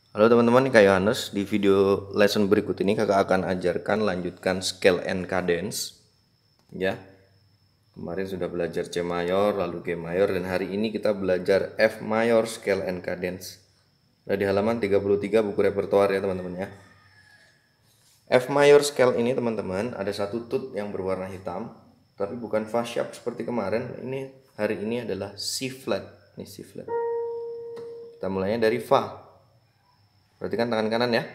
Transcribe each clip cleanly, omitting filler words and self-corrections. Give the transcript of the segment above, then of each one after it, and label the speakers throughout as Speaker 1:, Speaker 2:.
Speaker 1: Halo teman-teman, ini Kak Yohanes. Di video lesson berikut ini kakak akan ajarkan lanjutkan scale and cadence. Ya, kemarin sudah belajar C mayor, lalu G mayor, dan hari ini kita belajar F mayor scale and cadence. Nah, di halaman 33 buku repertoire ya teman-teman ya. F mayor scale ini teman-teman ada satu tut yang berwarna hitam, tapi bukan Fa sharp seperti kemarin. Ini hari ini adalah C flat. Ini C flat. Kita mulainya dari Fa. Perhatikan tangan kanan ya.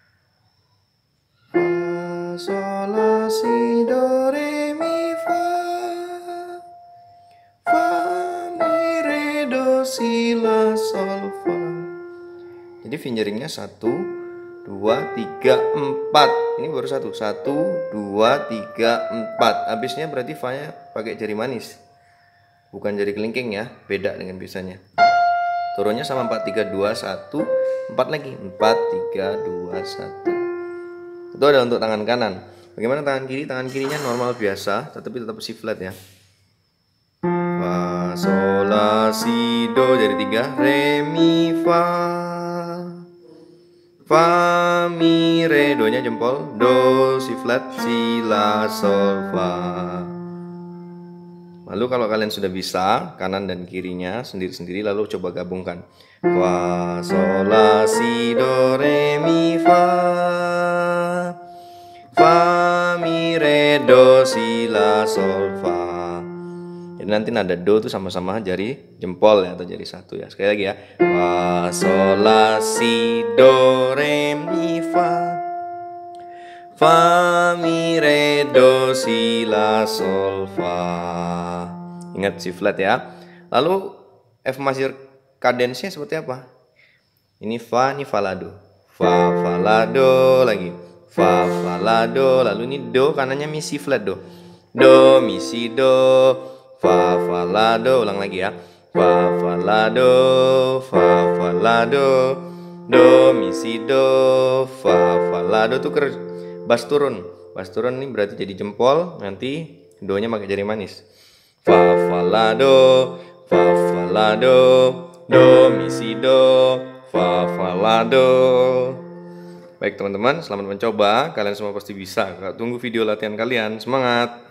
Speaker 1: Fa, sol, la, si, do, re, mi, fa. Fa, mi, re, do, si, la, sol, fa. Jadi fingeringnya 1, 2, 3, 4. Ini baru 1, 1, 2, 3, 4. Habisnya berarti fa-nya pakai jari manis, bukan jari kelingking ya. Beda dengan biasanya. Turunnya sama 4, 3, 2, 1. 4 lagi, 4, 3, 2, 1. Itu ada untuk tangan kanan. Bagaimana tangan kiri? Tangan kirinya normal biasa, tetapi tetap C flat ya. Fa, sol, la, si, do, jari 3. Re, mi, fa. Fa, mi, re, do nya jempol. Do, si flat, si, la, sol, fa. Lalu kalau kalian sudah bisa kanan dan kirinya sendiri-sendiri, lalu coba gabungkan. Fa, sol, la, si, do, re, mi, fa. Fa, mi, re, do, si, la, sol, fa. Jadi nanti nada do itu sama-sama jari jempol ya, atau jari satu ya. Sekali lagi ya. Fa, sol, la, si, do, re, mi, fa. Fa, mi, re, do, si, la, sol, fa. Ingat C flat ya. Lalu F major kadensnya seperti apa? Ini fa, ini fa, la, do. Fa, fa, la, do lagi. Fa, fa, la, do. Lalu ini do kanannya mi, si flat, do. Do, mi, si, do. Fa, fa, la, do. Ulang lagi ya. Fa, fa, la, do. Fa, fa, la, do. Do, mi, si, do. Fa, fa, la, do tuh bass turun. Bass turun ini berarti jadi jempol, nanti do-nya pakai jari manis. Fa, fa, la, do. Fa, fa, la, do. Do, mi, si, do. Fa, fa, la, do. Baik teman-teman, selamat mencoba. Kalian semua pasti bisa. Tunggu video latihan kalian. Semangat!